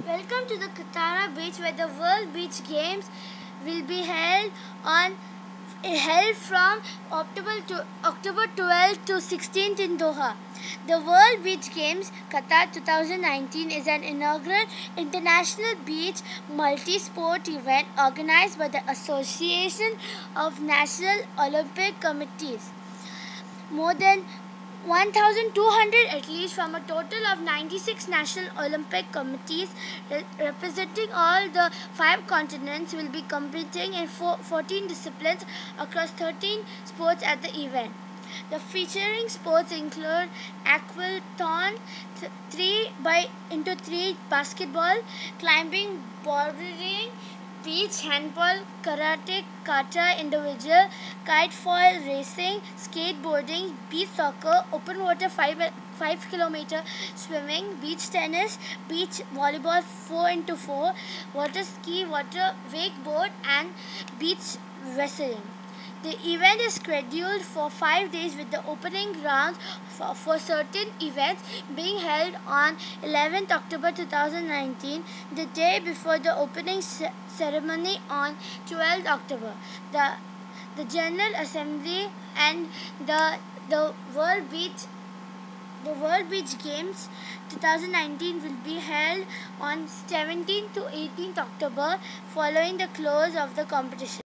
Welcome to the Katara beach where the World Beach Games will be held from October 12th to 16th in Doha. The World Beach Games Qatar 2019 is an inaugural international beach multi-sport event organized by the Association of National Olympic Committees. More than 1,200 athletes from a total of 96 national Olympic committees representing all the 5 continents will be competing in 14 disciplines across 13 sports at the event. The featuring sports include aquathon, 3x3 basketball, climbing, bouldering, beach handball, karate, kata individual, kite foil racing, skateboarding, beach soccer, open water 5 km swimming, beach tennis, beach volleyball 4x4, water ski, water wakeboard, and beach wrestling. The event is scheduled for 5 days with the opening rounds for certain events being held on 11th October 2019, the day before the opening ceremony on 12th October. The General Assembly and the World Beach Games 2019 will be held on 17th to 18th October following the close of the competition.